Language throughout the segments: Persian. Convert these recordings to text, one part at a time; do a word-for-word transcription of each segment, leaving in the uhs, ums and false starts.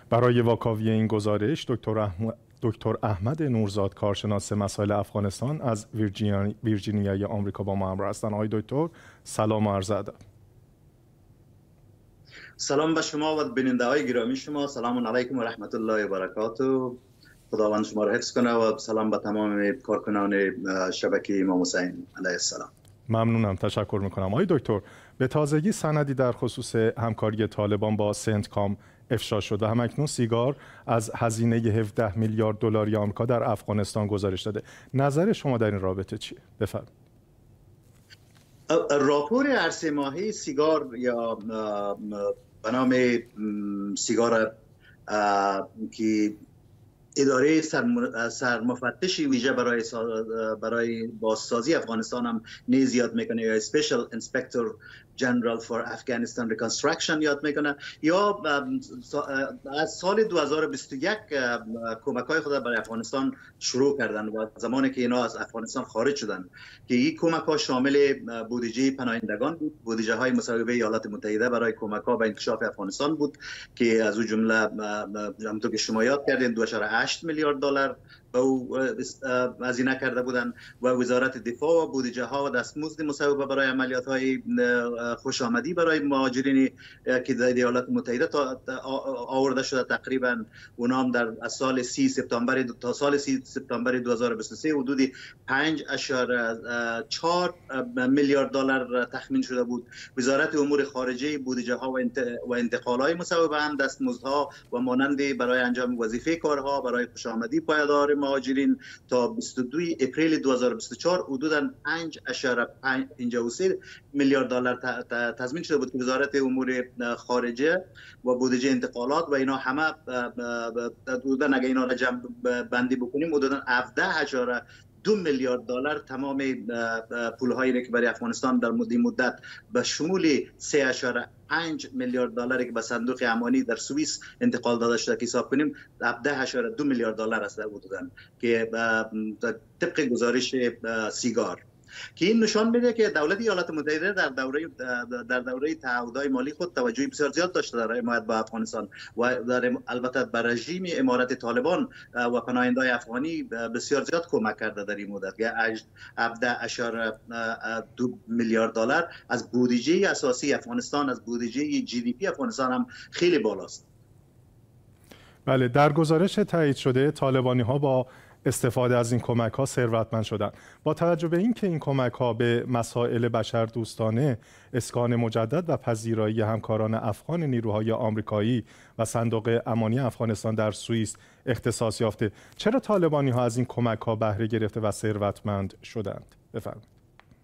برای واکاوی این گزارش دکتر احمد دکتر احمد نورزاد کارشناس مسائل افغانستان از ویرجینیای آمریکا با ما همراه هستند. آقای دکتر سلام و عرض ادب. سلام به شما و بیننده های گرامی شما. سلام علیکم و رحمت الله و برکاته. خداوند شما را حفظ کنه و سلام به تمام کارکنان شبکه امام حسین علیه السلام. ممنونم، تشکر میکنم. آقای دکتر، به تازگی سندی در خصوص همکاری طالبان با سنتکام افشا شد و همکنون سیگار از هزینه هفده میلیارد دلاری آمریکا در افغانستان گزارش داده. نظر شما در این رابطه چیه؟ بفرمایید. راپور هر سه ماهه سیگار یا به نام سیگار که اداره سرمفتشی ویژه برای برای بازسازی افغانستان هم نیز یاد میکنه، یا اسپیشال انسپکتور جنرال فور افغانستان ریکانستراکشن یاد میکنه، یا از سال دو هزار و بیست و یک کمک های خود برای افغانستان شروع کردن و زمانی که اینا از افغانستان خارج شدن که این کمک ها شامل بودجه پناهندگان بود، بودجه های مصوبه ایالات متحده برای کمک ها به انکشاف افغانستان بود که از اون جمله همونطور که شما یاد کردین دو و هشت میلیارد دلار به او هزینه کرده بودند و وزارت دفاع و بودجه ها و دستمزد مصوبه برای عملیات های خوش آمدی برای مهاجرین که در ایالات متحده آورده شده. تقریبا اونا هم در سال سی سپتامبر تا سال سی سپتامبر دو هزار و بیست و سه حدود پنج اشاره چهار میلیارد دلار تخمین شده بود. وزارت امور خارجه بودجه ها و انتقال های مصوبه هم دستمزدها و مانند برای انجام وظیفه کارها برای خوش آمدی پایدار مهاجرین تا بیست و دو اپریل دو هزار و بیست و چهار حدوداً پنج اشاره پنجاه و سه میلیارد دلار تضمین شده بود که وزارت امور خارجه و بودجه انتقالات و اینا همه حدوداً اگه اینا را جمع بندی بکنیم حدوداً هفده اشاره دو میلیارد دلار تمام پول‌هایی که برای افغانستان در مدت مدت به شمول سه اشاره پنج میلیارد دلاری که به صندوق امانی در سوئیس انتقال داده شده که حساب کنیم هفده اشاره دو میلیارد دلار است بودن که طبق گزارش سیگار، که این نشان میده که دولت ایالات متحده در دوره در دوره تعهدات مالی خود توجه بسیار زیاد داشته در حمایت به افغانستان و در البته بر رژیم امارت طالبان و پناهندگان افغانی بسیار زیاد کمک کرده در این مدت که هفده اشاره دو میلیارد دلار از بودجه اساسی افغانستان، از بودجه جی دی پی افغانستان هم خیلی بالاست. بله، در گزارش تایید شده طالبانی ها با استفاده از این کمک ها ثروتمند شدند. با توجه به اینکه این کمک ها به مسائل بشردوستانه، اسکان مجدد و پذیرایی همکاران افغان نیروهای آمریکایی و صندوق امانی افغانستان در سوئیس اختصاص یافته، چرا طالبانی ها از این کمک ها بهره گرفته و ثروتمند شدند؟ بفرمایید.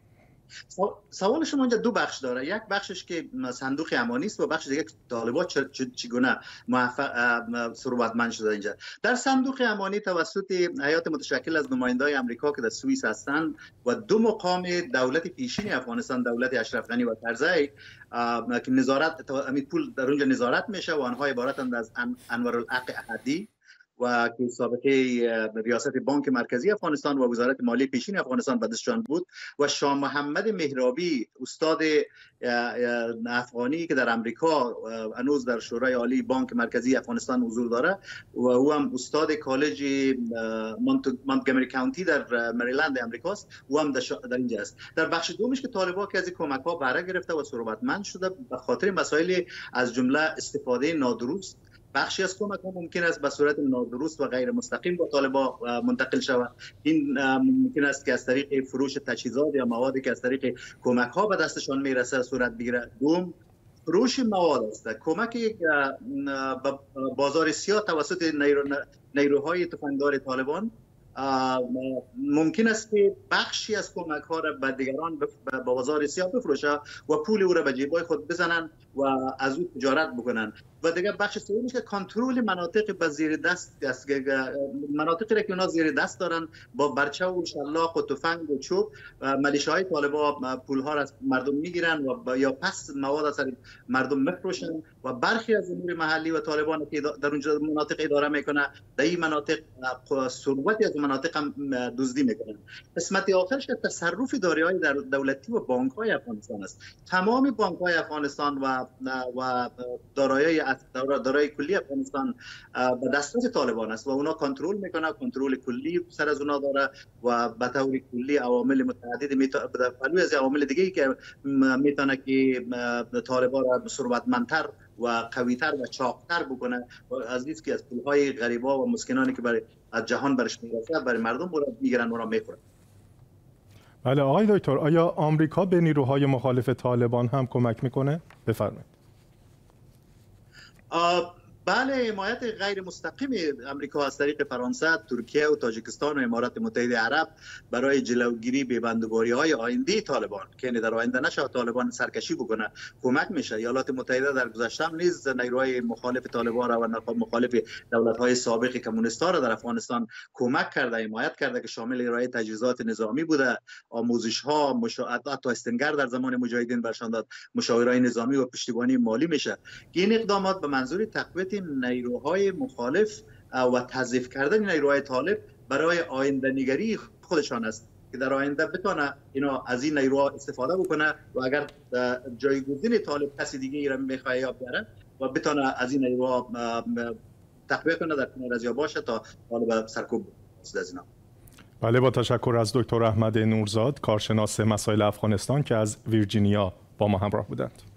سوال شما اینجا دو بخش داره. یک بخشش که صندوق امانی است و بخش دیگه که طالبان چگونه موفق ثروتمند شده. اینجا در صندوق امانی توسط هیئت متشکل از نمایندگان آمریکا که در سوئیس هستند و دو مقام دولت پیشین افغانستان، دولت اشرف غنی و کرزی که نظارت امید پول در اونجا نظارت میشه و آنها عبارتند از انورالحق احدی و که سابقه ریاست بانک مرکزی افغانستان و وزارت مالی پیشین افغانستان به دستشان بود، و شاه محمد مهرابی استاد افغانی که در امریکا هنوز در شورای عالی بانک مرکزی افغانستان حضور داره و او هم استاد کالج مونتگومری کانتی در مریلند امریکاست، او هم در اینجا است. در بخش دومش که طالبان که از این کمک ها بهره گرفته و ثروتمند شده به خاطر مسائل از جمله استفاده نادرست. بخشی از کمک ها ممکن است به صورت نادرست و غیر مستقیم با طالبان منتقل شود. این ممکن است که از طریق فروش تجهیزات یا موادی که از طریق کمک ها به دستشان میرسه صورت بگیره. دوم، فروش مواد است. کمک به بازار سیاه توسط نیروهای تفنگدار طالبان ممکن است که بخشی از کمک ها را به دیگران به بازار سیاه بفروشه و پول او را به جیبای خود بزنن و از او تجارت بکنن. و دیگه بخش سومیش که کنترل مناطق به زیر دست است، مناطقی را که اونا زیر دست دارن با برچه و شلاق و تفنگ و چوب ملیشه‌های طالبان پول ها را از مردم میگیرن و یا پس مواد از مردم میفروشن و برخی از امور محلی و طالبان که در اونجا مناطق اداره میکنه در این مناطق ثروتی از مناطق هم دزدی میکنن. قسمت آخرش که تصرف دارایی در دولتی و بانک های افغانستان است. تمام بانک های افغانستان و و دارایی دارایی کلی افغانستان به دسترس طالبان است و اونا کنترل میکنه، کنترل کلی سر از اونا داره و به طور کلی عوامل متعدد میتونه پلوی از عوامل دیگه که میتونه که طالبان را ثروتمندتر و قویتر و چاقتر بکنه از این که از پولهای غریبا و مسکینانی که برای از جهان برش میرسه برای مردم میگیرن و را میخورن. بله آقای دکتر، آیا آمریکا به نیروهای مخالف طالبان هم کمک میکنه؟ بفرمایید. بله، حمایت غیر مستقیم امریکا از طریق فرانسه، ترکیه و تاجیکستان و امارات متحده عرب برای جلوگیری به بندگاری های آینده طالبان که در آینده نشه طالبان سرکشی بکنه کمک میشه. ایالات متحده در گذشته هم نیز نیروهای مخالف طالبان و مخالف دولت های سابق کمونیست ها را در افغانستان کمک کرده، حمایت کرده که شامل ارائه تجهیزات نظامی بوده، آموزش ها، مشاهدات تا استنگر در زمان مجاهدین برشان داد، مشاورای نظامی و پشتیبانی مالی میشه که این اقدامات به منظور تقویت نیروهای مخالف و تضعیف کردن نیروهای طالب برای آینده نگری خودشان است که در آینده بتونه اینا از این نیروها استفاده بکنه و اگر جایگزین طالب کسی دیگه ای را میخواد یا بیاره و بتونه از این نیروها تقویت کنه در کنار از یا باشه تا طالب سرکوب بکنه. بله، با تشکر از دکتر احمد نورزاد، کارشناس مسائل افغانستان که از ویرجینیا با ما همراه بودند.